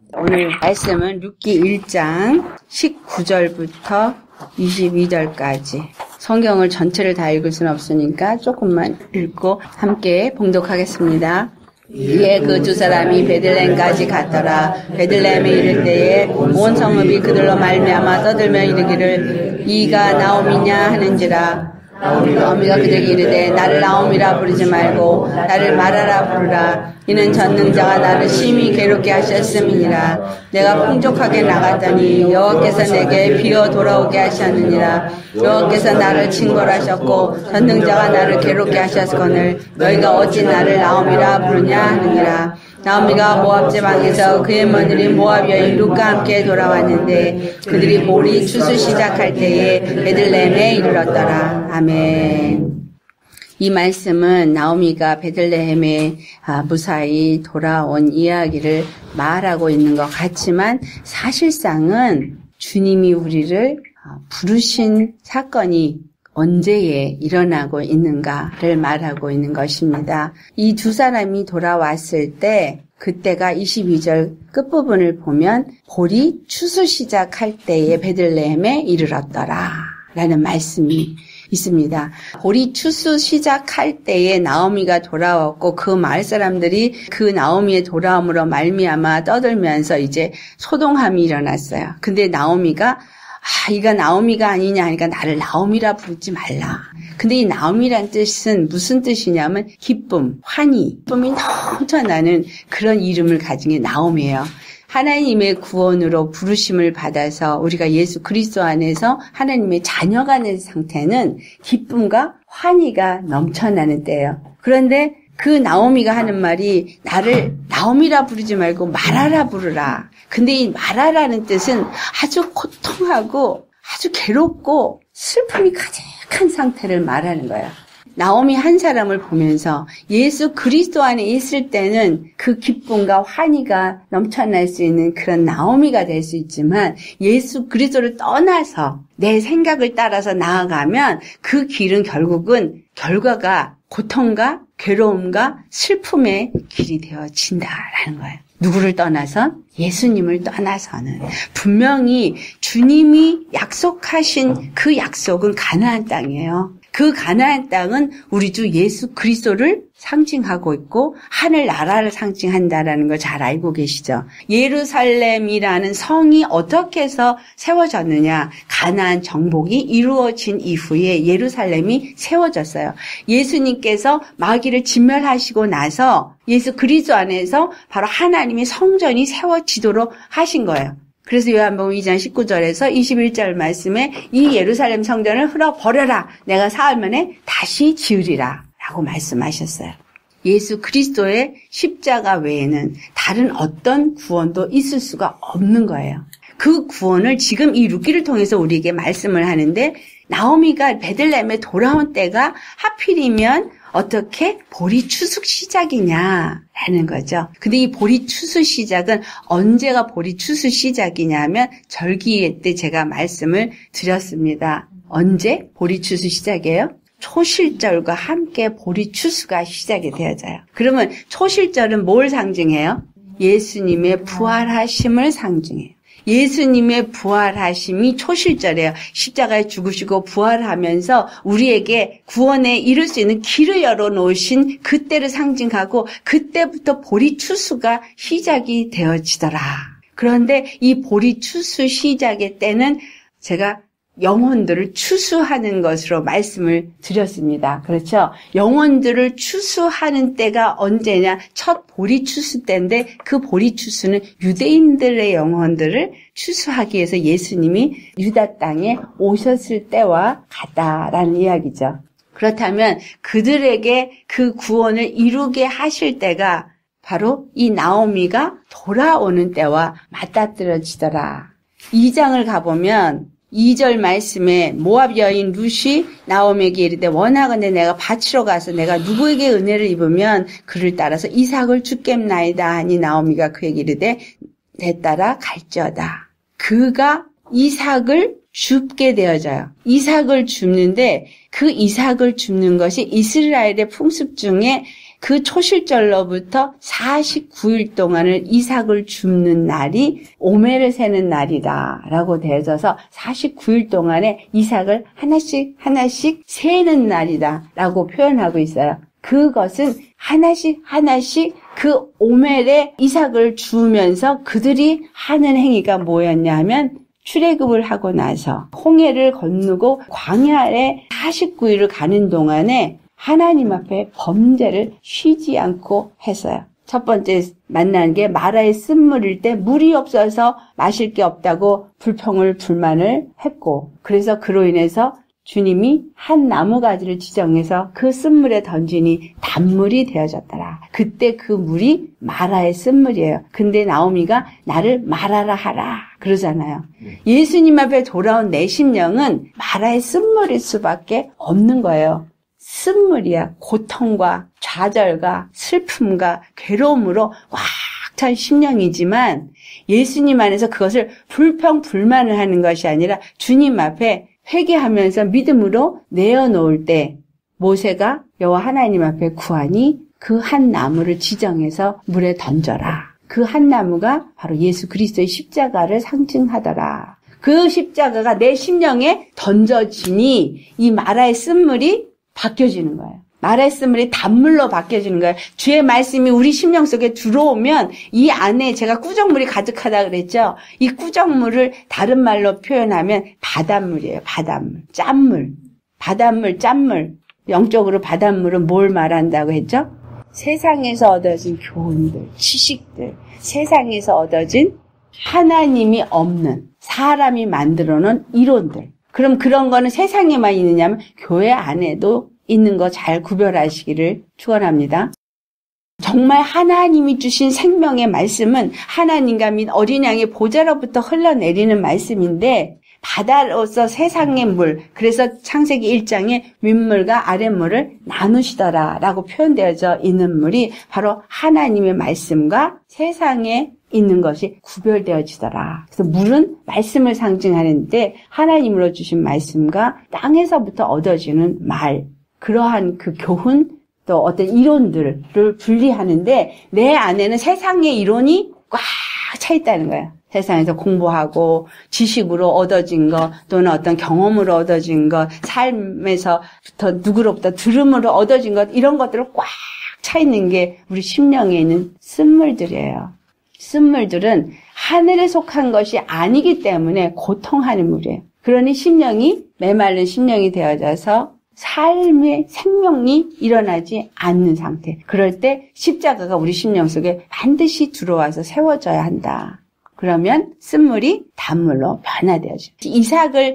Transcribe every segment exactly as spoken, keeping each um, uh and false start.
오늘 말씀은 룻기 일 장 십구 절부터 이십이 절까지. 성경을 전체를 다 읽을 수는 없으니까 조금만 읽고 함께 봉독하겠습니다. 이에 그 두 사람이 베들레헴까지 갔더라. 베들레헴에 이를 때에 온 성읍이 그들로 말미암아 떠들며 이르기를 이가 나오미냐 하는지라. 나오미가 그들에게 이르되 나를 나오미라 부르지 말고 나를 마라라 부르라. 이는 전능자가 나를 심히 괴롭게 하셨음이니라. 내가 풍족하게 나갔더니 여호와께서 내게 비어 돌아오게 하셨느니라. 여호와께서 나를 징벌하셨고 전능자가 나를 괴롭게 하셨거늘 너희가 어찌 나를 나오미라 부르냐 하느니라. 나오미가 모압 지방에서 그의 며느리 모압 여인 룻과 함께 돌아왔는데 그들이 보리 추수 시작할 때에 베들레헴에 이르렀더라. 아멘. 이 말씀은 나오미가 베들레헴에 무사히 돌아온 이야기를 말하고 있는 것 같지만 사실상은 주님이 우리를 부르신 사건이 언제에 일어나고 있는가를 말하고 있는 것입니다. 이 두 사람이 돌아왔을 때 그때가 이십이 절 끝부분을 보면 보리 추수 시작할 때에 베들레헴에 이르렀더라 라는 말씀이 있습니다. 보리 추수 시작할 때에 나오미가 돌아왔고 그 마을 사람들이 그 나오미의 돌아옴으로 말미암아 떠들면서 이제 소동함이 일어났어요. 근데 나오미가 아, 이가 나오미가 아니냐 하니까 나를 나오미라 부르지 말라. 근데 이 나오미란 뜻은 무슨 뜻이냐면 기쁨, 환희, 기쁨이 넘쳐나는 그런 이름을 가진 게 나오미예요. 하나님의 구원으로 부르심을 받아서 우리가 예수 그리스도 안에서 하나님의 자녀가 된 상태는 기쁨과 환희가 넘쳐나는 때예요. 그런데 그 나오미가 하는 말이 나를 나오미라 부르지 말고 마라라 부르라. 근데 이 마라라는 뜻은 아주 고통하고 아주 괴롭고 슬픔이 가득한 상태를 말하는 거예요. 나오미 한 사람을 보면서 예수 그리스도 안에 있을 때는 그 기쁨과 환희가 넘쳐날 수 있는 그런 나오미가 될 수 있지만 예수 그리스도를 떠나서 내 생각을 따라서 나아가면 그 길은 결국은 결과가 고통과 괴로움과 슬픔의 길이 되어진다라는 거예요. 누구를 떠나서? 예수님을 떠나서는 분명히 주님이 약속하신 그 약속은 가나안 땅이에요. 그 가나안 땅은 우리 주 예수 그리스도를 상징하고 있고 하늘나라를 상징한다라는 걸 잘 알고 계시죠. 예루살렘이라는 성이 어떻게 해서 세워졌느냐. 가나안 정복이 이루어진 이후에 예루살렘이 세워졌어요. 예수님께서 마귀를 진멸하시고 나서 예수 그리스도 안에서 바로 하나님의 성전이 세워지도록 하신 거예요. 그래서 요한복음 이 장 십구 절에서 이십일 절 말씀에 이 예루살렘 성전을 흘러버려라. 내가 사흘 만에 다시 지으리라. 라고 말씀하셨어요. 예수 그리스도의 십자가 외에는 다른 어떤 구원도 있을 수가 없는 거예요. 그 구원을 지금 이 룻기를 통해서 우리에게 말씀을 하는데 나오미가 베들레헴에 돌아온 때가 하필이면 어떻게 보리 추수 시작이냐라는 거죠. 근데 이 보리 추수 시작은 언제가 보리 추수 시작이냐면 절기 때 제가 말씀을 드렸습니다. 언제 보리 추수 시작이에요? 초실절과 함께 보리 추수가 시작이 되어져요. 그러면 초실절은 뭘 상징해요? 예수님의 부활하심을 상징해요. 예수님의 부활하심이 초실절이에요. 십자가에 죽으시고 부활하면서 우리에게 구원에 이룰 수 있는 길을 열어놓으신 그때를 상징하고 그때부터 보리 추수가 시작이 되어지더라. 그런데 이 보리 추수 시작의 때는 제가 영혼들을 추수하는 것으로 말씀을 드렸습니다. 그렇죠? 영혼들을 추수하는 때가 언제냐? 첫 보리 추수 때인데 그 보리 추수는 유대인들의 영혼들을 추수하기 위해서 예수님이 유다 땅에 오셨을 때와 같다라는 이야기죠. 그렇다면 그들에게 그 구원을 이루게 하실 때가 바로 이 나오미가 돌아오는 때와 맞닥뜨려지더라. 이 장을 가보면 이 절 말씀에 모압 여인 룻이 나오미에게 이르되 원하건대 내가 밭으로 가서 내가 누구에게 은혜를 입으면 그를 따라서 이삭을 주겠나이다 하니 나오미가 그에게 이르되 내 따라 갈지어다. 그가 이삭을 줍게 되어져요. 이삭을 줍는데 그 이삭을 줍는 것이 이스라엘의 풍습 중에 그 초실절로부터 사십구 일 동안을 이삭을 줍는 날이 오매를 세는 날이다라고 되어져서 사십구 일 동안에 이삭을 하나씩 하나씩 세는 날이다라고 표현하고 있어요. 그것은 하나씩 하나씩 그 오멜에 이삭을 주면서 그들이 하는 행위가 뭐였냐 하면 출애굽을 하고 나서 홍해를 건너고 광야에 사십구 일을 가는 동안에 하나님 앞에 범죄를 쉬지 않고 했어요. 첫 번째 만난 게 마라의 쓴물일 때 물이 없어서 마실 게 없다고 불평을 불만을 했고, 그래서 그로 인해서 주님이 한 나무가지를 지정해서 그 쓴물에 던지니 단물이 되어졌더라. 그때 그 물이 마라의 쓴물이에요. 근데 나오미가 나를 말하라 하라 그러잖아요. 예수님 앞에 돌아온 내 심령은 마라의 쓴물일 수밖에 없는 거예요. 쓴물이야. 고통과 좌절과 슬픔과 괴로움으로 꽉 찬 심령이지만 예수님 안에서 그것을 불평 불만을 하는 것이 아니라 주님 앞에 회개하면서 믿음으로 내어놓을 때 모세가 여호와 하나님 앞에 구하니 그 한 나무를 지정해서 물에 던져라. 그 한 나무가 바로 예수 그리스도의 십자가를 상징하더라. 그 십자가가 내 심령에 던져지니 이 마라의 쓴물이 바뀌어지는 거예요. 마라의 쓴물이 단물로 바뀌어지는 거예요. 주의 말씀이 우리 심령 속에 들어오면 이 안에 제가 꾸정물이 가득하다 그랬죠. 이 꾸정물을 다른 말로 표현하면 바닷물이에요. 바닷물, 짠물, 바닷물, 짠물. 영적으로 바닷물은 뭘 말한다고 했죠? 세상에서 얻어진 교훈들, 지식들, 세상에서 얻어진 하나님이 없는 사람이 만들어놓은 이론들. 그럼 그런 거는 세상에만 있느냐면 교회 안에도 있는 거 잘 구별하시기를 축원합니다. 정말 하나님이 주신 생명의 말씀은 하나님과 및 어린 양의 보좌로부터 흘러내리는 말씀인데 바다로서 세상의 물, 그래서 창세기 일 장에 윗물과 아랫물을 나누시더라라고 표현되어져 있는 물이 바로 하나님의 말씀과 세상에 있는 것이 구별되어지더라. 그래서 물은 말씀을 상징하는데 하나님으로 주신 말씀과 땅에서부터 얻어지는 말, 그러한 그 교훈 또 어떤 이론들을 분리하는데 내 안에는 세상의 이론이 꽉 차 있다는 거예요. 세상에서 공부하고 지식으로 얻어진 것 또는 어떤 경험으로 얻어진 것, 삶에서부터 누구로부터 들음으로 얻어진 것, 이런 것들을 꽉 차 있는 게 우리 심령에 있는 쓴물들이에요. 쓴물들은 하늘에 속한 것이 아니기 때문에 고통하는 물이에요. 그러니 심령이 메마른 심령이 되어져서 삶의 생명이 일어나지 않는 상태. 그럴 때 십자가가 우리 심령 속에 반드시 들어와서 세워져야 한다. 그러면 쓴물이 단물로 변화되어져. 이삭을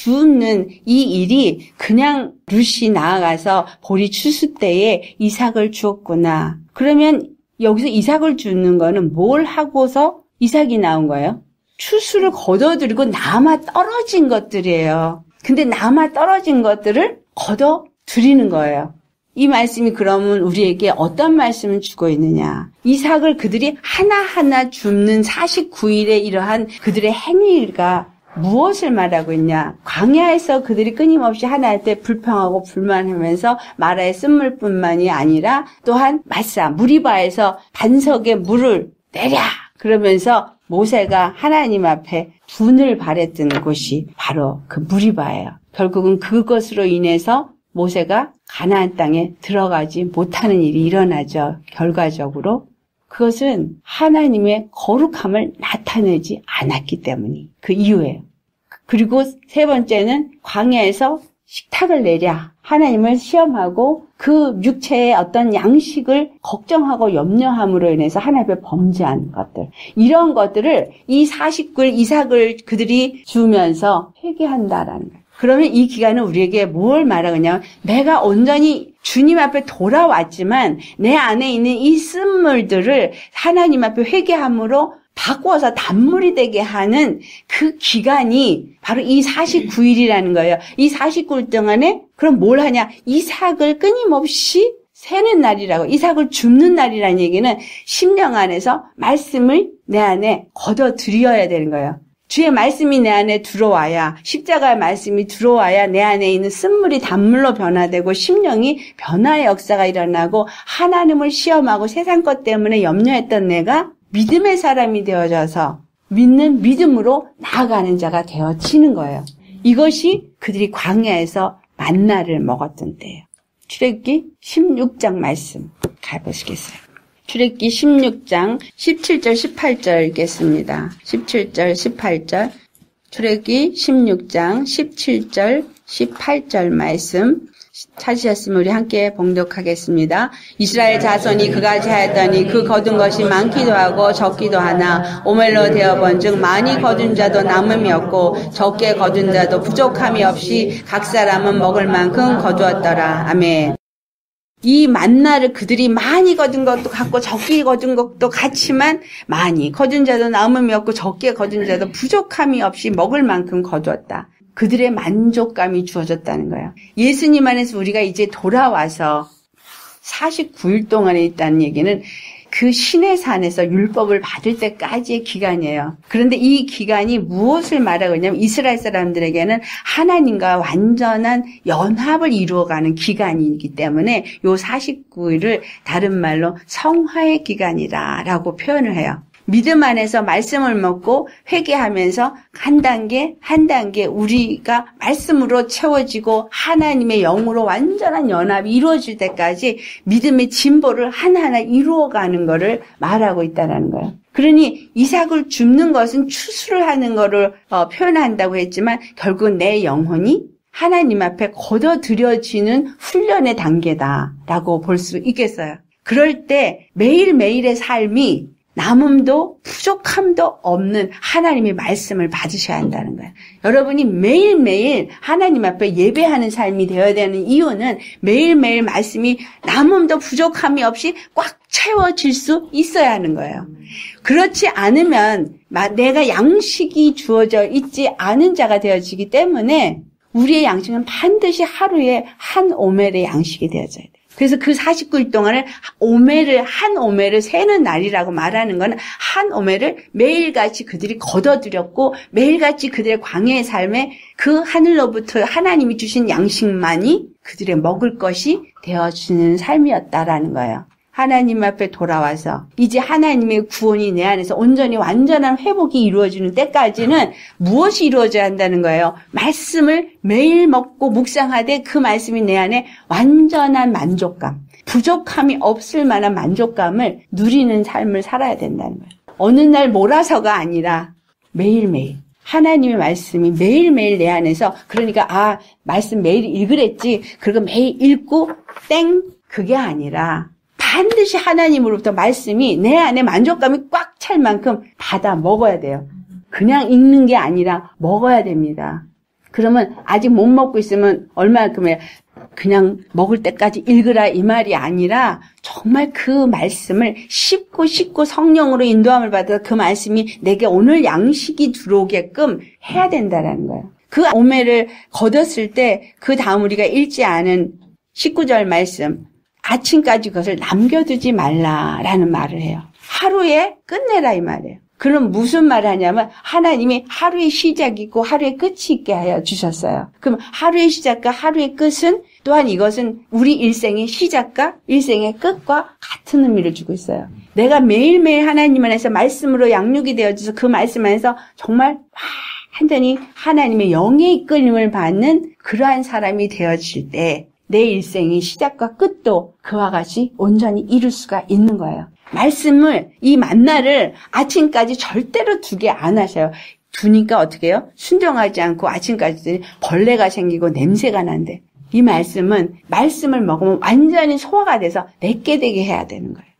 줍는 이 일이 그냥 룻이 나아가서 보리 추수 때에 이삭을 주었구나. 그러면 여기서 이삭을 주는 거는 뭘 하고서 이삭이 나온 거예요? 추수를 거둬들이고 남아 떨어진 것들이에요. 근데 남아 떨어진 것들을 걷어 드리는 거예요. 이 말씀이 그러면 우리에게 어떤 말씀을 주고 있느냐. 이삭을 그들이 하나하나 줍는 사십구 일의 이러한 그들의 행위가 무엇을 말하고 있냐. 광야에서 그들이 끊임없이 하나님께 불평하고 불만하면서 마라의 쓴물뿐만이 아니라 또한 마사, 무리바에서 반석에 물을 내랴 그러면서 모세가 하나님 앞에 분을 바랬던 곳이 바로 그 무리바예요. 결국은 그것으로 인해서 모세가 가나안 땅에 들어가지 못하는 일이 일어나죠. 결과적으로 그것은 하나님의 거룩함을 나타내지 않았기 때문이 그 이유예요. 그리고 세 번째는 광야에서 식탁을 내랴. 하나님을 시험하고 그 육체의 어떤 양식을 걱정하고 염려함으로 인해서 하나님 앞에 범죄한 것들. 이런 것들을 이 사십구 일 이삭을 그들이 주면서 회개한다라는 거예요. 그러면 이 기간은 우리에게 뭘 말하느냐면 내가 온전히 주님 앞에 돌아왔지만 내 안에 있는 이 쓴물들을 하나님 앞에 회개함으로 바꾸어서 단물이 되게 하는 그 기간이 바로 이 사십구 일이라는 거예요. 이 사십구 일 동안에 그럼 뭘 하냐? 이삭을 끊임없이 세는 날이라고. 이삭을 줍는 날이라는 얘기는 심령 안에서 말씀을 내 안에 걷어들여야 되는 거예요. 주의 말씀이 내 안에 들어와야, 십자가의 말씀이 들어와야 내 안에 있는 쓴물이 단물로 변화되고 심령이 변화의 역사가 일어나고 하나님을 시험하고 세상 것 때문에 염려했던 내가 믿음의 사람이 되어져서 믿는 믿음으로 나아가는 자가 되어지는 거예요. 이것이 그들이 광야에서 만나를 먹었던 때예요. 출애굽기 십육 장 말씀 가보시겠어요? 출애굽기 십육 장 십칠 절 십팔 절 읽겠습니다. 십칠 절 십팔 절 출애굽기 십육 장 십칠 절 십팔 절 말씀 찾으셨으면 우리 함께 봉독하겠습니다. 이스라엘 자손이 그같이 하였더니 그 거둔 것이 많기도 하고 적기도 하나 오멜로 되어본즉 많이 거둔 자도 남음이 없고 적게 거둔 자도 부족함이 없이 각 사람은 먹을 만큼 거두었더라. 아멘. 이 만나를 그들이 많이 거둔 것도 같고 적게 거둔 것도 같지만 많이 거둔 자도 남음이 없고 적게 거둔 자도 부족함이 없이 먹을 만큼 거두었다. 그들의 만족감이 주어졌다는 거예요. 예수님 안에서 우리가 이제 돌아와서 사십구 일 동안에 있다는 얘기는 그 신의 산에서 율법을 받을 때까지의 기간이에요. 그런데 이 기간이 무엇을 말하고 있냐면 이스라엘 사람들에게는 하나님과 완전한 연합을 이루어가는 기간이기 때문에 요 사십구 일을 다른 말로 성화의 기간이라고 표현을 해요. 믿음 안에서 말씀을 먹고 회개하면서 한 단계 한 단계 우리가 말씀으로 채워지고 하나님의 영으로 완전한 연합이 이루어질 때까지 믿음의 진보를 하나하나 이루어가는 것을 말하고 있다는 거예요. 그러니 이삭을 줍는 것은 추수를 하는 것을 어, 표현한다고 했지만 결국 내 영혼이 하나님 앞에 걷어들여지는 훈련의 단계다라고 볼 수 있겠어요. 그럴 때 매일매일의 삶이 남음도 부족함도 없는 하나님의 말씀을 받으셔야 한다는 거예요. 여러분이 매일매일 하나님 앞에 예배하는 삶이 되어야 되는 이유는 매일매일 말씀이 남음도 부족함이 없이 꽉 채워질 수 있어야 하는 거예요. 그렇지 않으면 내가 양식이 주어져 있지 않은 자가 되어지기 때문에 우리의 양식은 반드시 하루에 한 오멜의 양식이 되어져야 돼요. 그래서 그 사십구 일 동안을 오멜을 한 오멜을 세는 날이라고 말하는 건 한 오멜을 매일같이 그들이 거둬들였고 매일같이 그들의 광야의 삶에 그 하늘로부터 하나님이 주신 양식만이 그들의 먹을 것이 되어주는 삶이었다라는 거예요. 하나님 앞에 돌아와서 이제 하나님의 구원이 내 안에서 온전히 완전한 회복이 이루어지는 때까지는 무엇이 이루어져야 한다는 거예요? 말씀을 매일 먹고 묵상하되 그 말씀이 내 안에 완전한 만족감, 부족함이 없을 만한 만족감을 누리는 삶을 살아야 된다는 거예요. 어느 날 몰아서가 아니라 매일매일 하나님의 말씀이 매일매일 내 안에서, 그러니까 아 말씀 매일 읽으랬지 그리고 매일 읽고 땡 그게 아니라 반드시 하나님으로부터 말씀이 내 안에 만족감이 꽉 찰 만큼 받아 먹어야 돼요. 그냥 읽는 게 아니라 먹어야 됩니다. 그러면 아직 못 먹고 있으면 얼마만큼이에요? 그냥 먹을 때까지 읽으라 이 말이 아니라 정말 그 말씀을 씹고 씹고 성령으로 인도함을 받아서 그 말씀이 내게 오늘 양식이 들어오게끔 해야 된다는 거예요. 그 오멜을 거뒀을 때 그 다음 우리가 읽지 않은 십구 절 말씀, 아침까지 그것을 남겨두지 말라라는 말을 해요. 하루에 끝내라 이 말이에요. 그럼 무슨 말을 하냐면 하나님이 하루의 시작이 있고 하루의 끝이 있게 하여 주셨어요. 그럼 하루의 시작과 하루의 끝은 또한 이것은 우리 일생의 시작과 일생의 끝과 같은 의미를 주고 있어요. 내가 매일매일 하나님 안에서 말씀으로 양육이 되어져서 그 말씀 안에서 정말 완전히 하나님의 영의 이끌림을 받는 그러한 사람이 되어질 때 내 일생의 시작과 끝도 그와 같이 온전히 이룰 수가 있는 거예요. 말씀을, 이 만나를 아침까지 절대로 두게 안 하셔요. 두니까 어떻게 해요? 순종하지 않고 아침까지 벌레가 생기고 냄새가 난대. 이 말씀은 말씀을 먹으면 완전히 소화가 돼서 내게 되게 해야 되는 거예요.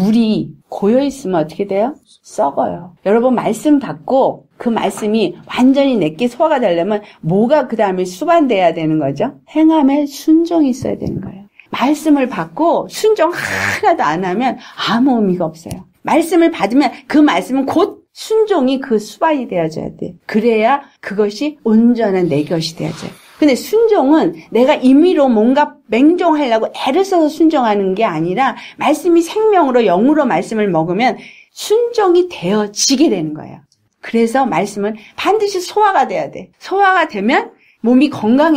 물이 고여있으면 어떻게 돼요? 썩어요. 여러분 말씀 받고 그 말씀이 완전히 내게 소화가 되려면 뭐가 그 다음에 수반돼야 되는 거죠? 행함에 순종이 있어야 되는 거예요. 말씀을 받고 순종 하나도 안 하면 아무 의미가 없어요. 말씀을 받으면 그 말씀은 곧 순종이 그 수반이 되어져야 돼. 그래야 그것이 온전한 내 것이 되어져요. 근데 순종은 내가 임의로 뭔가 맹종하려고 애를 써서 순종하는 게 아니라 말씀이 생명으로 영으로 말씀을 먹으면 순종이 되어지게 되는 거예요. 그래서 말씀은 반드시 소화가 돼야 돼. 소화가 되면 몸이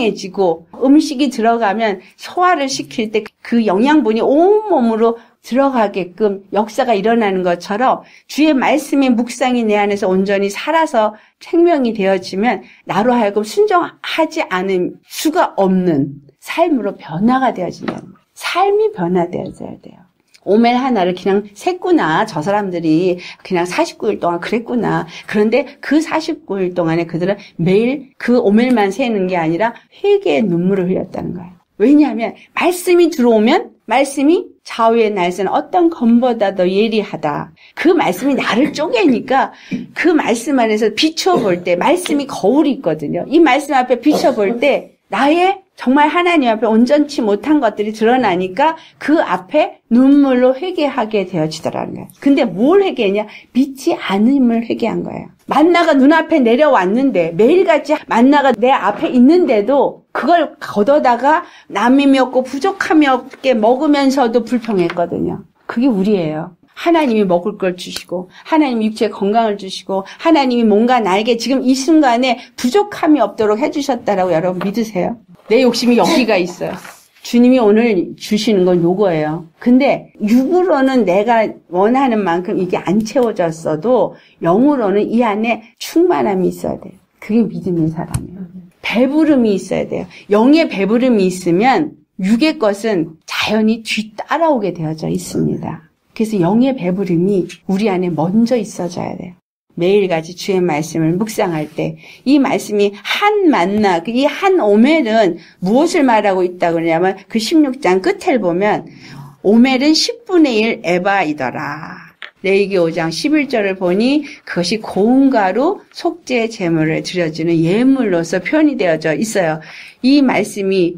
건강해지고 음식이 들어가면 소화를 시킬 때 그 영양분이 온몸으로 들어가게끔 역사가 일어나는 것처럼 주의 말씀의 묵상이 내 안에서 온전히 살아서 생명이 되어지면 나로 하여금 순종하지 않을 수가 없는 삶으로 변화가 되어진다는 거예요. 삶이 변화되어져야 돼요. 오멜 하나를 그냥 샜구나. 저 사람들이 그냥 사십구 일 동안 그랬구나. 그런데 그 사십구 일 동안에 그들은 매일 그 오멜만 세는 게 아니라 회개의 눈물을 흘렸다는 거예요. 왜냐하면 말씀이 들어오면 말씀이 좌우의 날선 어떤 검보다 더 예리하다. 그 말씀이 나를 쪼개니까 그 말씀 안에서 비춰볼 때 말씀이 거울이 있거든요. 이 말씀 앞에 비춰볼 때 나의 정말 하나님 앞에 온전치 못한 것들이 드러나니까 그 앞에 눈물로 회개하게 되어지더라는 거예요. 근데 뭘 회개했냐? 믿지 않음을 회개한 거예요. 만나가 눈앞에 내려왔는데 매일같이 만나가 내 앞에 있는데도 그걸 걷어다가 남임이 없고 부족함이 없게 먹으면서도 불평했거든요. 그게 우리예요. 하나님이 먹을 걸 주시고 하나님이 육체의 건강을 주시고 하나님이 뭔가 나에게 지금 이 순간에 부족함이 없도록 해주셨다라고 여러분 믿으세요? 내 욕심이 여기가 있어요. 주님이 오늘 주시는 건 요거예요. 근데 육으로는 내가 원하는 만큼 이게 안 채워졌어도 영으로는 이 안에 충만함이 있어야 돼요. 그게 믿음의 사람이에요. 배부름이 있어야 돼요. 영의 배부름이 있으면 육의 것은 자연히 뒤따라오게 되어져 있습니다. 그래서 영의 배부름이 우리 안에 먼저 있어져야 돼요. 매일같이 주의 말씀을 묵상할 때 이 말씀이 한 만나, 이 한 오멜은 무엇을 말하고 있다고 그러냐면 그 십육 장 끝을 보면 오멜은 십분의 일 에바이더라. 레위기 오 장 십일 절을 보니 그것이 고운 가루 속죄 제물을 드려주는 예물로서 표현이 되어져 있어요. 이 말씀이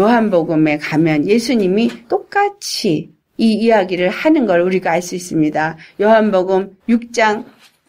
요한복음에 가면 예수님이 똑같이 이 이야기를 하는 걸 우리가 알 수 있습니다. 요한복음 육 장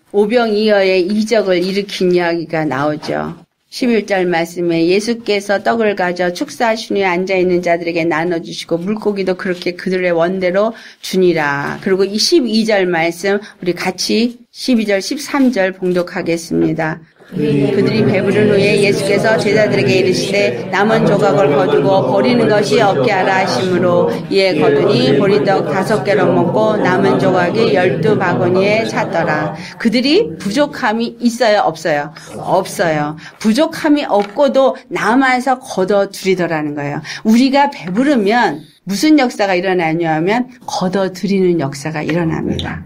오병이어의 이적을 일으킨 이야기가 나오죠. 십일 절 말씀에 예수께서 떡을 가져 축사하신 후에 앉아있는 자들에게 나눠주시고 물고기도 그렇게 그들의 원대로 주니라. 그리고 이 십이 절 말씀 우리 같이 십이 절 십삼 절 봉독하겠습니다. 그들이 배부른 후에 예수께서 제자들에게 이르시되 남은 조각을 거두고 버리는 것이 없게 하라 하심으로 이에 거두니 보리떡 다섯 개로 먹고 남은 조각이 열두 바구니에 찼더라. 그들이 부족함이 있어요? 없어요? 없어요. 부족함이 없고도 남아서 거둬들이더라는 거예요. 우리가 배부르면 무슨 역사가 일어나냐 하면 거둬들이는 역사가 일어납니다.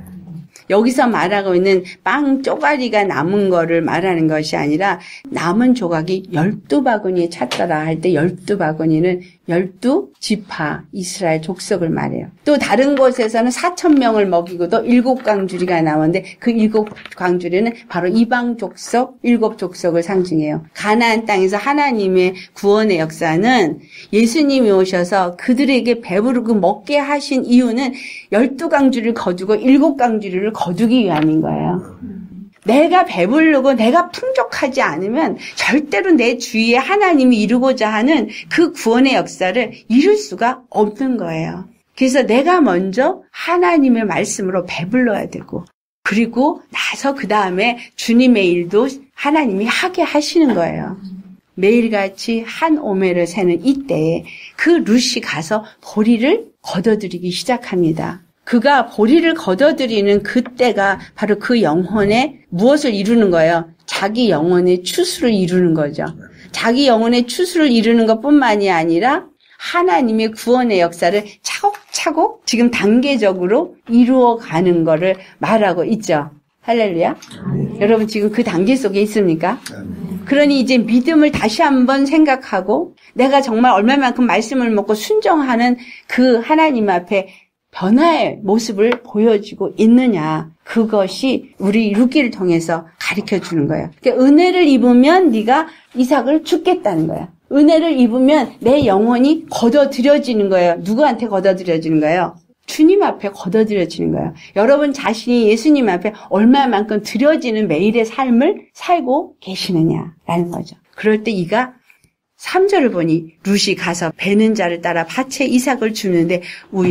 여기서 말하고 있는 빵 쪼가리가 남은 거를 말하는 것이 아니라 남은 조각이 열두 바구니에 찼더라 할 때 열두 바구니는 열두 지파 이스라엘 족속을 말해요. 또 다른 곳에서는 사천 명을 먹이고도 일곱 광주리가 나오는데 그 일곱 광주리는 바로 이방 족속, 일곱 족속을 상징해요. 가나안 땅에서 하나님의 구원의 역사는 예수님이 오셔서 그들에게 배부르고 먹게 하신 이유는 열두 광주리를 거두고 일곱 광주리를 거두기 위함인 거예요. 내가 배부르고 내가 풍족하지 않으면 절대로 내 주위에 하나님이 이루고자 하는 그 구원의 역사를 이룰 수가 없는 거예요. 그래서 내가 먼저 하나님의 말씀으로 배불러야 되고 그리고 나서 그 다음에 주님의 일도 하나님이 하게 하시는 거예요. 매일같이 한 오멜을 세는 이때에 그 룻이 가서 보리를 걷어들이기 시작합니다. 그가 보리를 걷어들이는 그때가 바로 그 영혼의 무엇을 이루는 거예요? 자기 영혼의 추수를 이루는 거죠. 자기 영혼의 추수를 이루는 것뿐만이 아니라 하나님의 구원의 역사를 차곡차곡 지금 단계적으로 이루어가는 거를 말하고 있죠. 할렐루야. 네. 여러분 지금 그 단계 속에 있습니까? 네. 그러니 이제 믿음을 다시 한번 생각하고 내가 정말 얼마만큼 말씀을 먹고 순종하는 그 하나님 앞에 변화의 모습을 보여주고 있느냐. 그것이 우리 룻기를 통해서 가르쳐주는 거예요. 그러니까 은혜를 입으면 네가 이삭을 죽겠다는 거야. 은혜를 입으면 내 영혼이 걷어들여지는 거예요. 누구한테 걷어들여지는 거예요? 주님 앞에 걷어들여지는 거예요. 여러분 자신이 예수님 앞에 얼마만큼 드려지는 매일의 삶을 살고 계시느냐라는 거죠. 그럴 때 이가 삼 절을 보니 룻이 가서 베는 자를 따라 밭에 이삭을 주는데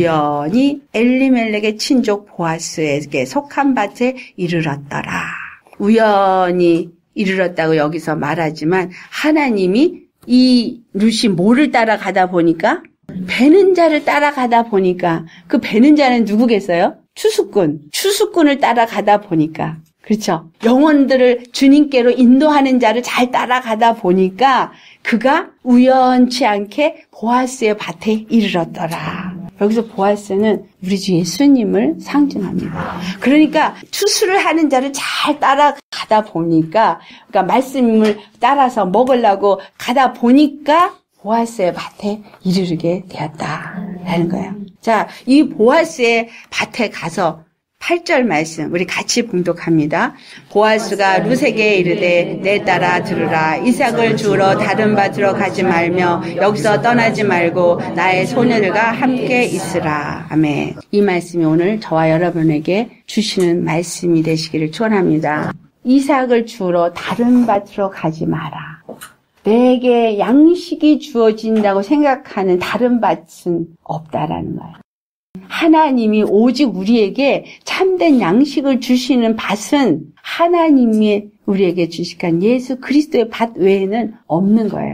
우연히 엘리멜렉의 친족 보아스에게 속한 밭에 이르렀더라. 우연히 이르렀다고 여기서 말하지만 하나님이 이 룻이 뭐를 따라가다 보니까 베는 자를 따라가다 보니까 그 베는 자는 누구겠어요? 추수꾼. 추수꾼을 따라가다 보니까 그렇죠. 영혼들을 주님께로 인도하는 자를 잘 따라가다 보니까 그가 우연치 않게 보아스의 밭에 이르렀더라. 여기서 보아스는 우리 주 예수님을 상징합니다. 그러니까 추수를 하는 자를 잘 따라가다 보니까 그러니까 말씀을 따라서 먹으려고 가다 보니까 보아스의 밭에 이르르게 되었다라는 거예요. 자, 이 보아스의 밭에 가서 팔 절 말씀 우리 같이 봉독합니다. 보아스가 룻에게 이르되 내 딸아 들으라. 이삭을 주우러 다른 밭으로 가지 말며 여기서 떠나지 말고 나의 소녀들과 함께 있으라. 아멘. 이 말씀이 오늘 저와 여러분에게 주시는 말씀이 되시기를 축원합니다. 이삭을 주우러 다른 밭으로 가지 마라. 내게 양식이 주어진다고 생각하는 다른 밭은 없다라는 거예요. 하나님이 오직 우리에게 참된 양식을 주시는 밭은 하나님이 우리에게 주식한 예수 그리스도의 밭 외에는 없는 거예요.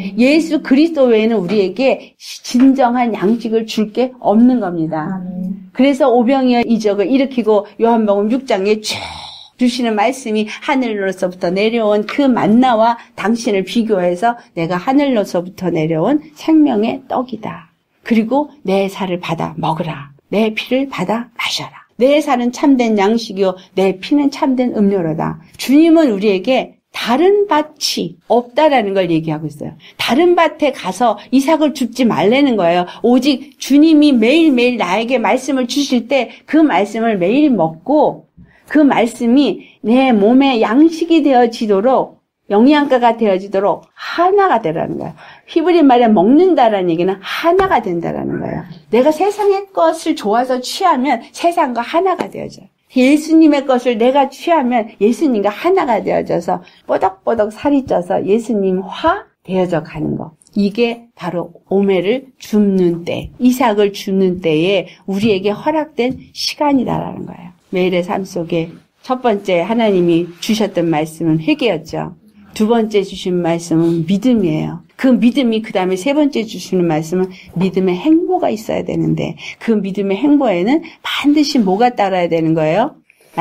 예수 그리스도 외에는 우리에게 진정한 양식을 줄 게 없는 겁니다. 그래서 오병이어 이적을 일으키고 요한복음 육 장에 쭉 주시는 말씀이 하늘로서부터 내려온 그 만나와 당신을 비교해서 내가 하늘로서부터 내려온 생명의 떡이다. 그리고 내 살을 받아 먹으라. 내 피를 받아 마셔라. 내 살은 참된 양식이요 내 피는 참된 음료로다. 주님은 우리에게 다른 밭이 없다라는 걸 얘기하고 있어요. 다른 밭에 가서 이삭을 줍지 말라는 거예요. 오직 주님이 매일매일 나에게 말씀을 주실 때 그 말씀을 매일 먹고 그 말씀이 내 몸에 양식이 되어지도록 영양가가 되어지도록 하나가 되라는 거예요. 히브리 말에 먹는다라는 얘기는 하나가 된다라는 거예요. 내가 세상의 것을 좋아서 취하면 세상과 하나가 되어져요. 예수님의 것을 내가 취하면 예수님과 하나가 되어져서 뽀덕뽀덕 살이 쪄서 예수님화 되어져 가는 거. 이게 바로 오매를 줍는 때, 이삭을 줍는 때에 우리에게 허락된 시간이다라는 거예요. 매일의 삶 속에 첫 번째 하나님이 주셨던 말씀은 회개였죠. 두 번째 주신 말씀은 믿음이에요. 그 믿음이 그 다음에 세 번째 주시는 말씀은 믿음의 행보가 있어야 되는데 그 믿음의 행보에는 반드시 뭐가 따라야 되는 거예요?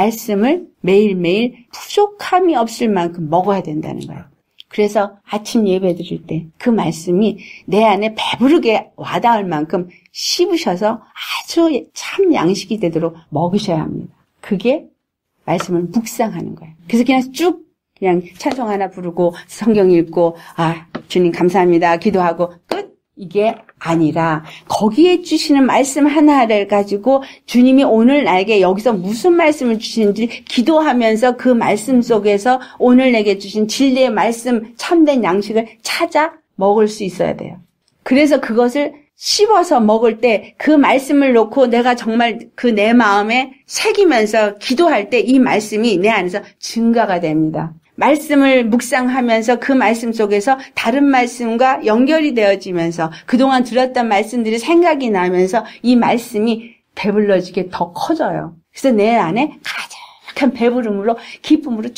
말씀을 매일매일 부족함이 없을 만큼 먹어야 된다는 거예요. 그래서 아침 예배 드릴 때 그 말씀이 내 안에 배부르게 와닿을 만큼 씹으셔서 아주 참 양식이 되도록 먹으셔야 합니다. 그게 말씀을 묵상하는 거예요. 그래서 그냥 쭉 그냥 찬송 하나 부르고 성경 읽고 아 주님 감사합니다 기도하고 끝 이게 아니라 거기에 주시는 말씀 하나를 가지고 주님이 오늘 나에게 여기서 무슨 말씀을 주시는지 기도하면서 그 말씀 속에서 오늘 내게 주신 진리의 말씀 참된 양식을 찾아 먹을 수 있어야 돼요. 그래서 그것을 씹어서 먹을 때 그 말씀을 놓고 내가 정말 그 내 마음에 새기면서 기도할 때 이 말씀이 내 안에서 증가가 됩니다. 말씀을 묵상하면서 그 말씀 속에서 다른 말씀과 연결이 되어지면서 그동안 들었던 말씀들이 생각이 나면서 이 말씀이 배불러지게 더 커져요. 그래서 내 안에 가득한 배부름으로 기쁨으로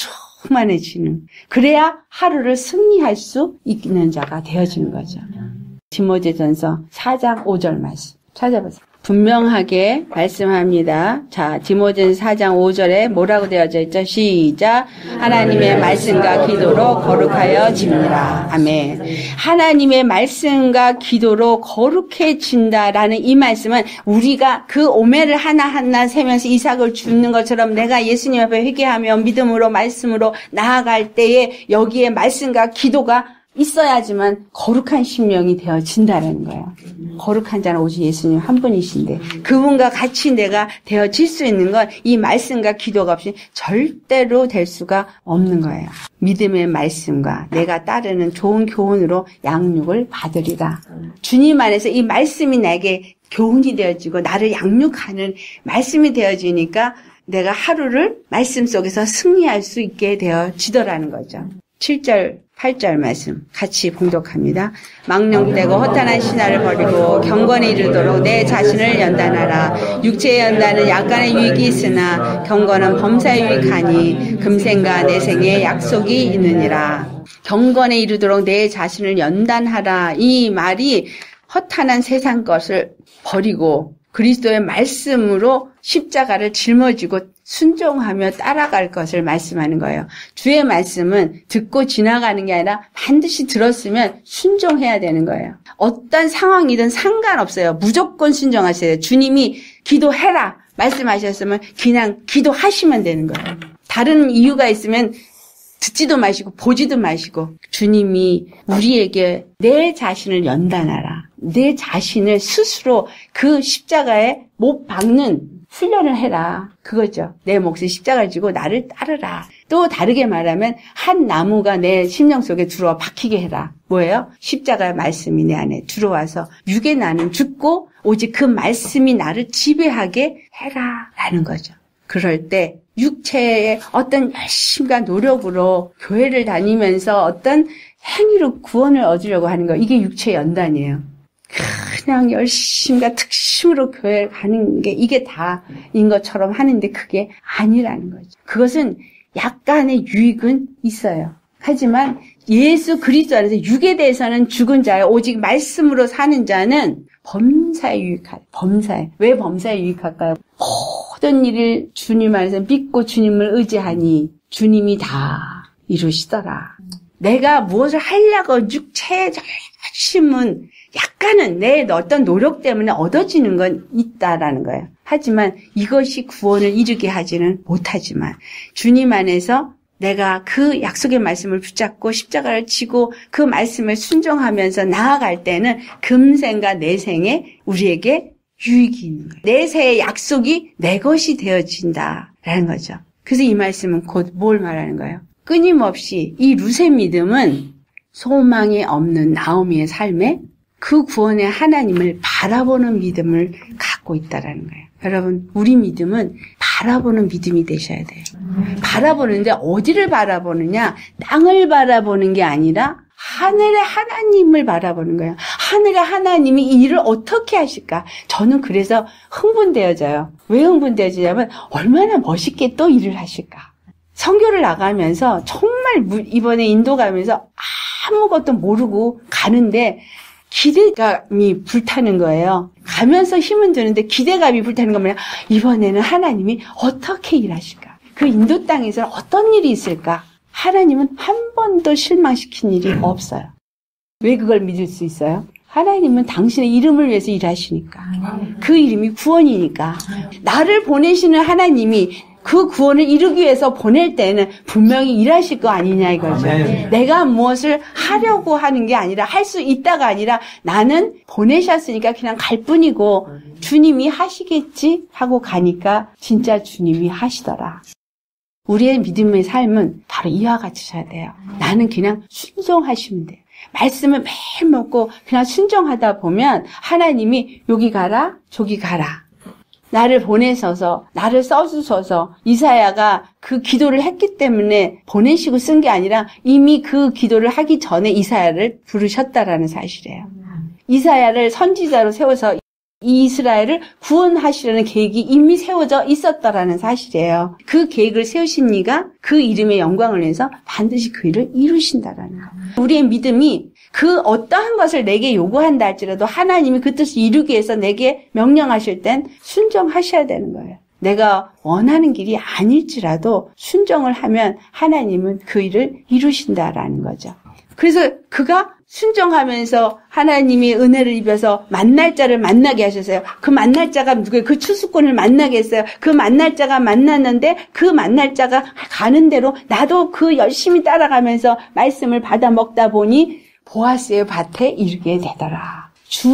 충만해지는 그래야 하루를 승리할 수 있는 자가 되어지는 거죠. 디모데전서 사 장 오 절 말씀 찾아보세요. 분명하게 말씀합니다. 자, 디모데전서 사 장 오 절에 뭐라고 되어져 있죠? 시작. 하나님의 말씀과 기도로 거룩하여 집니라. 아멘. 하나님의 말씀과 기도로 거룩해진다라는 이 말씀은 우리가 그 오매를 하나하나 세면서 이삭을 줍는 것처럼 내가 예수님 앞에 회개하며 믿음으로 말씀으로 나아갈 때에 여기에 말씀과 기도가 있어야지만 거룩한 심령이 되어진다는 거예요. 거룩한 자는 오직 예수님 한 분이신데 그분과 같이 내가 되어질 수 있는 건 이 말씀과 기도가 없이 절대로 될 수가 없는 거예요. 믿음의 말씀과 내가 따르는 좋은 교훈으로 양육을 받으리라. 주님 안에서 이 말씀이 나에게 교훈이 되어지고 나를 양육하는 말씀이 되어지니까 내가 하루를 말씀 속에서 승리할 수 있게 되어지더라는 거죠. 칠 절 팔 절 말씀 같이 봉독합니다. 망령되고 허탄한 신화를 버리고 경건에 이르도록 내 자신을 연단하라. 육체의 연단은 약간의 유익이 있으나 경건은 범사에 유익하니 금생과 내생에 약속이 있느니라. 경건에 이르도록 내 자신을 연단하라. 이 말이 허탄한 세상 것을 버리고 그리스도의 말씀으로 십자가를 짊어지고 순종하며 따라갈 것을 말씀하는 거예요. 주의 말씀은 듣고 지나가는 게 아니라 반드시 들었으면 순종해야 되는 거예요. 어떤 상황이든 상관없어요. 무조건 순종하셔야 돼요. 주님이 기도해라 말씀하셨으면 그냥 기도하시면 되는 거예요. 다른 이유가 있으면 듣지도 마시고 보지도 마시고 주님이 우리에게 내 자신을 연단하라. 내 자신을 스스로 그 십자가에 못 박는 훈련을 해라. 그거죠. 내 몫의 십자가를 지고 나를 따르라. 또 다르게 말하면 한 나무가 내 심령 속에 들어와 박히게 해라. 뭐예요? 십자가의 말씀이 내 안에 들어와서 육의 나는 죽고 오직 그 말씀이 나를 지배하게 해라. 라는 거죠. 그럴 때 육체의 어떤 열심과 노력으로 교회를 다니면서 어떤 행위로 구원을 얻으려고 하는 거, 이게 육체의 연단이에요. 그냥 열심과 특심으로 교회를 가는 게 이게 다인 것처럼 하는데 그게 아니라는 거죠. 그것은 약간의 유익은 있어요. 하지만 예수 그리스도 안에서 육에 대해서는 죽은 자요, 오직 말씀으로 사는 자는 범사에 유익하다. 범사에. 왜 범사에 유익할까요? 모든 일을 주님 안에서 믿고 주님을 의지하니 주님이 다 이루시더라. 내가 무엇을 하려고 육체의 열심은 약간은 내 어떤 노력 때문에 얻어지는 건 있다라는 거예요. 하지만 이것이 구원을 이루게 하지는 못하지만 주님 안에서 내가 그 약속의 말씀을 붙잡고 십자가를 지고 그 말씀을 순종하면서 나아갈 때는 금생과 내생에 우리에게 유익이 있는 거예요. 내세의 약속이 내 것이 되어진다라는 거죠. 그래서 이 말씀은 곧 뭘 말하는 거예요? 끊임없이 이 룻의 믿음은 소망이 없는 나오미의 삶에 그 구원의 하나님을 바라보는 믿음을 갖고 있다라는 거예요. 여러분, 우리 믿음은 바라보는 믿음이 되셔야 돼요. 바라보는데 어디를 바라보느냐? 땅을 바라보는 게 아니라 하늘의 하나님을 바라보는 거예요. 하늘의 하나님이 이 일을 어떻게 하실까? 저는 그래서 흥분되어져요. 왜 흥분되어지냐면 얼마나 멋있게 또 일을 하실까? 선교를 나가면서 정말 이번에 인도 가면서 아무것도 모르고 가는데 기대감이 불타는 거예요. 가면서 힘은 드는데 기대감이 불타는 건 뭐냐? 이번에는 하나님이 어떻게 일하실까? 그 인도 땅에서 어떤 일이 있을까? 하나님은 한 번도 실망시킨 일이 없어요. 왜 그걸 믿을 수 있어요? 하나님은 당신의 이름을 위해서 일하시니까. 그 이름이 구원이니까. 나를 보내시는 하나님이 그 구원을 이루기 위해서 보낼 때는 분명히 일하실 거 아니냐 이거죠. 아멘. 내가 무엇을 하려고 하는 게 아니라 할 수 있다가 아니라 나는 보내셨으니까 그냥 갈 뿐이고 주님이 하시겠지 하고 가니까 진짜 주님이 하시더라. 우리의 믿음의 삶은 바로 이와 같으셔야 돼요. 나는 그냥 순종하시면 돼요. 말씀을 매일 먹고 그냥 순종하다 보면 하나님이 여기 가라 저기 가라. 나를 보내셔서 나를 써주셔서 이사야가 그 기도를 했기 때문에 보내시고 쓴 게 아니라 이미 그 기도를 하기 전에 이사야를 부르셨다라는 사실이에요. 이사야를 선지자로 세워서 이스라엘을 구원하시려는 계획이 이미 세워져 있었다라는 사실이에요. 그 계획을 세우신 이가 그 이름의 영광을 위해서 반드시 그 일을 이루신다라는 거예요. 우리의 믿음이 그 어떠한 것을 내게 요구한다 할지라도 하나님이 그 뜻을 이루기 위해서 내게 명령하실 땐 순종하셔야 되는 거예요. 내가 원하는 길이 아닐지라도 순종을 하면 하나님은 그 일을 이루신다라는 거죠. 그래서 그가 순종하면서 하나님이 은혜를 입어서 만날 자를 만나게 하셨어요. 그 만날 자가 누구예요? 그 추수꾼을 만나게 했어요. 그 만날 자가 만났는데 그 만날 자가 가는 대로 나도 그 열심히 따라가면서 말씀을 받아 먹다 보니 보아스의 밭에 이르게 되더라.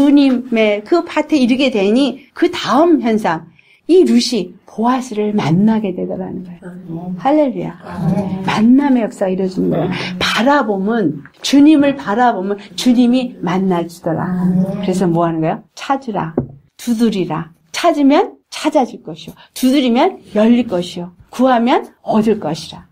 주님의 그 밭에 이르게 되니 그 다음 현상, 이 룻이 보아스를 만나게 되더라는 거예요. 음. 할렐루야. 음. 만남의 역사가 이루어지는 거예요. 바라보면, 주님을 바라보면 주님이 만나주더라. 음. 그래서 뭐 하는 거예요? 찾으라. 두드리라. 찾으면 찾아줄 것이요. 두드리면 열릴 것이요. 구하면 얻을 것이라.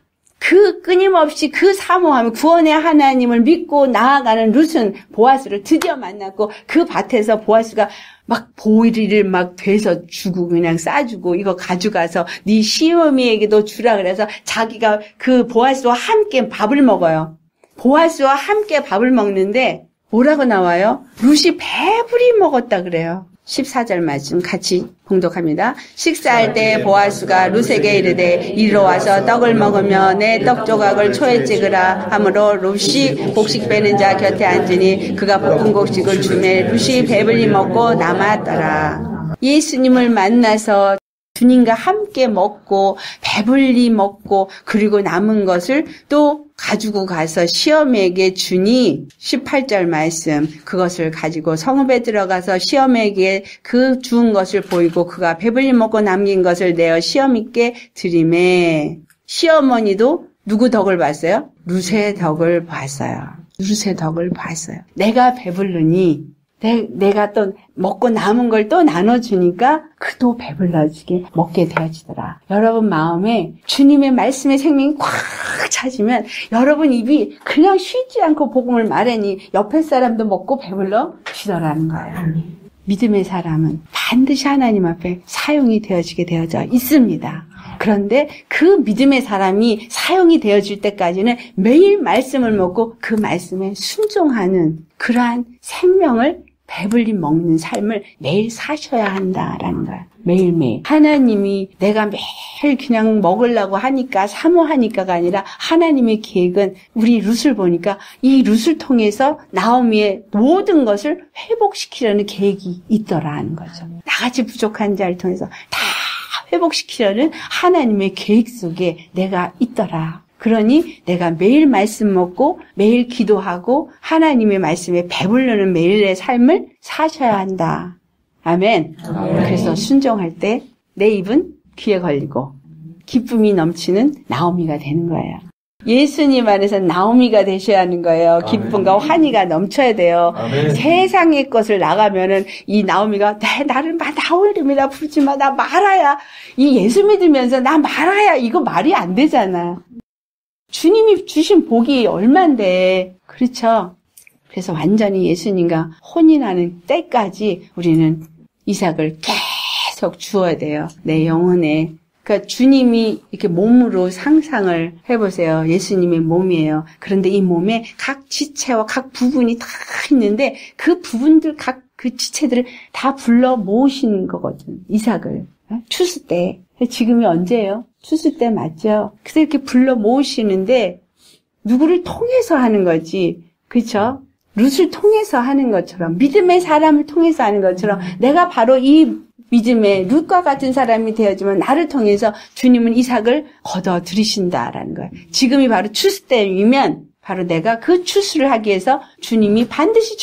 그 끊임없이 그 사모함, 구원의 하나님을 믿고 나아가는 룻은 보아스를 드디어 만났고 그 밭에서 보아스가 막 보리를 막 돼서 주고 그냥 싸주고 이거 가져가서 네 시어미에게도 주라 그래서 자기가 그 보아스와 함께 밥을 먹어요. 보아스와 함께 밥을 먹는데 뭐라고 나와요? 룻이 배불리 먹었다 그래요. 십사 절 말씀 같이 봉독합니다. 식사할 때 보아스가 룻에게 이르되 이리로 와서 떡을 먹으며 내 떡 조각을 초에 찍으라 하므로 룻이 곡식 빼는 자 곁에 앉으니 그가 볶은 곡식을 주매 룻이 배불리 먹고 남았더라. 예수님을 만나서 주님과 함께 먹고 배불리 먹고 그리고 남은 것을 또 가지고 가서 시험에게 주니 십팔 절 말씀 그것을 가지고 성읍에 들어가서 시험에게 그 주운 것을 보이고 그가 배불리 먹고 남긴 것을 내어 시험에게 드리매 시어머니도 누구 덕을 봤어요? 룻의 덕을 봤어요. 룻의 덕을 봤어요. 내가 배불르니 내, 내가 또 먹고 남은 걸 또 나눠주니까 그도 배불러지게 먹게 되어지더라. 여러분 마음에 주님의 말씀의 생명이 꽉 차지면 여러분 입이 그냥 쉬지 않고 복음을 말하니 옆에 사람도 먹고 배불러지더라는 거예요. 믿음의 사람은 반드시 하나님 앞에 사용이 되어지게 되어져 있습니다. 그런데 그 믿음의 사람이 사용이 되어질 때까지는 매일 말씀을 먹고 그 말씀에 순종하는 그러한 생명을 배불리 먹는 삶을 매일 사셔야 한다라는 거야. 매일매일. 하나님이 내가 매일 그냥 먹으려고 하니까 사모하니까가 아니라 하나님의 계획은 우리 룻을 보니까 이 룻을 통해서 나오미의 모든 것을 회복시키려는 계획이 있더라는 거죠. 나같이 부족한 자를 통해서 다 회복시키려는 하나님의 계획 속에 내가 있더라. 그러니 내가 매일 말씀 먹고 매일 기도하고 하나님의 말씀에 배불르는 매일의 삶을 사셔야 한다. 아멘. 아멘. 그래서 순종할 때 내 입은 귀에 걸리고 기쁨이 넘치는 나오미가 되는 거예요. 예수님 안에서 나오미가 되셔야 하는 거예요. 기쁨과 아멘. 환희가 넘쳐야 돼요. 아멘. 세상의 것을 나가면은 이 나오미가 나, 나를 막 나올 이름이라 부르지 마. 나 말아야. 이 예수 믿으면서 나 말아야. 이거 말이 안 되잖아. 주님이 주신 복이 얼만데. 그렇죠? 그래서 완전히 예수님과 혼인하는 때까지 우리는 이삭을 계속 주어야 돼요. 내 영혼에. 그러니까 주님이 이렇게 몸으로 상상을 해보세요. 예수님의 몸이에요. 그런데 이 몸에 각 지체와 각 부분이 다 있는데 그 부분들 각 그 지체들을 다 불러 모으시는 거거든. 이삭을. 추수 때. 지금이 언제예요? 추수 때 맞죠? 그래서 이렇게 불러 모으시는데 누구를 통해서 하는 거지. 그렇죠? 룻을 통해서 하는 것처럼 믿음의 사람을 통해서 하는 것처럼 내가 바로 이 믿음의 룻과 같은 사람이 되어지면 나를 통해서 주님은 이삭을 거둬 들이신다라는 거예요. 지금이 바로 추수 때이면 바로 내가 그 추수를 하기 위해서 주님이 반드시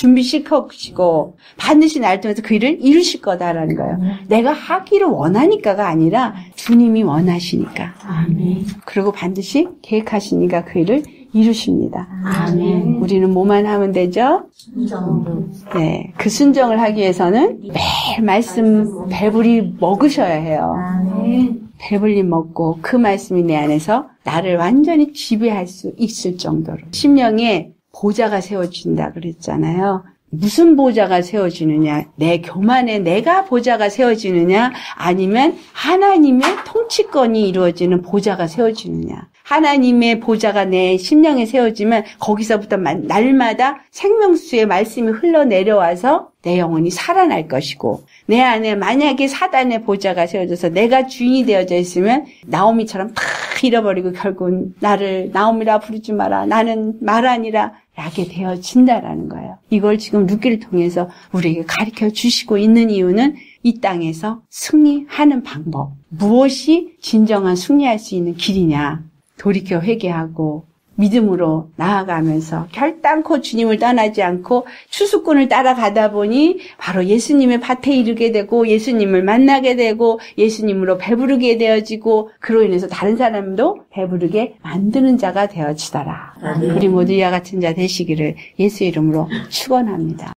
준비시키시고 반드시 나를 통해서 그 일을 이루실 거다라는 거예요. 내가 하기를 원하니까가 아니라 주님이 원하시니까. 아멘. 그리고 반드시 계획하시니까 그 일을 이루십니다. 아멘. 우리는 뭐만 하면 되죠? 순종. 네, 그 순종을 하기 위해서는 매일 말씀 배불리 먹으셔야 해요. 아멘. 배불리 먹고 그 말씀이 내 안에서 나를 완전히 지배할 수 있을 정도로. 심령에 보좌가 세워진다 그랬잖아요. 무슨 보좌가 세워지느냐? 내 교만에 내가 보좌가 세워지느냐? 아니면 하나님의 통치권이 이루어지는 보좌가 세워지느냐? 하나님의 보좌가 내 심령에 세워지면 거기서부터 날마다 생명수의 말씀이 흘러내려와서 내 영혼이 살아날 것이고 내 안에 만약에 사단의 보좌가 세워져서 내가 주인이 되어져 있으면 나오미처럼 다 잃어버리고 결국은 나를 나오미라 부르지 마라. 나는 말하니라. 라게 되어진다라는 거예요. 이걸 지금 룻기를 통해서 우리에게 가르쳐 주시고 있는 이유는 이 땅에서 승리하는 방법. 무엇이 진정한 승리할 수 있는 길이냐. 돌이켜 회개하고 믿음으로 나아가면서 결단코 주님을 떠나지 않고 추수꾼을 따라가다 보니 바로 예수님의 밭에 이르게 되고 예수님을 만나게 되고 예수님으로 배부르게 되어지고 그로 인해서 다른 사람도 배부르게 만드는 자가 되어지더라. 우리 모두 이와 같은 자 되시기를 예수 이름으로 축원합니다.